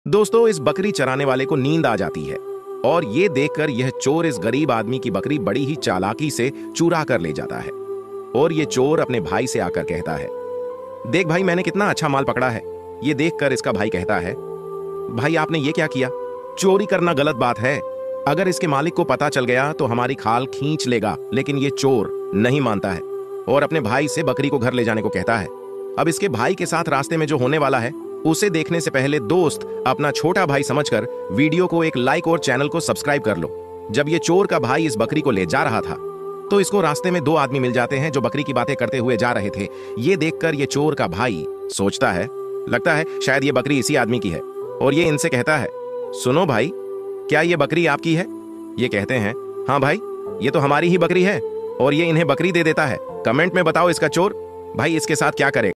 दोस्तों, इस बकरी चराने वाले को नींद आ जाती है और ये देखकर यह चोर इस गरीब आदमी की बकरी बड़ी ही चालाकी से चुरा कर ले जाता है। और ये चोर अपने भाई से आकर कहता है, देख भाई, मैंने कितना अच्छा माल पकड़ा है। ये देखकर इसका भाई कहता है, भाई आपने ये क्या किया? चोरी करना गलत बात है। अगर इसके मालिक को पता चल गया तो हमारी खाल खींच लेगा। लेकिन ये चोर नहीं मानता है और अपने भाई से बकरी को घर ले जाने को कहता है। अब इसके भाई के साथ रास्ते में जो होने वाला है उसे देखने से पहले दोस्त अपना छोटा भाई समझकर वीडियो को एक लाइक और चैनल को सब्सक्राइब कर लो। जब ये चोर का भाई इस बकरी को ले जा रहा था तो इसको रास्ते में दो आदमी मिल जाते हैं जो बकरी की बातें करते हुए जा रहे थे। ये देखकर ये चोर का भाई सोचता है, लगता है शायद ये बकरी इसी आदमी की है, और ये इनसे कहता है, सुनो भाई, क्या ये बकरी आपकी है? ये कहते हैं, हाँ भाई, ये तो हमारी ही बकरी है। और ये इन्हें बकरी दे देता है। कमेंट में बताओ इसका चोर भाई इसके साथ क्या करे।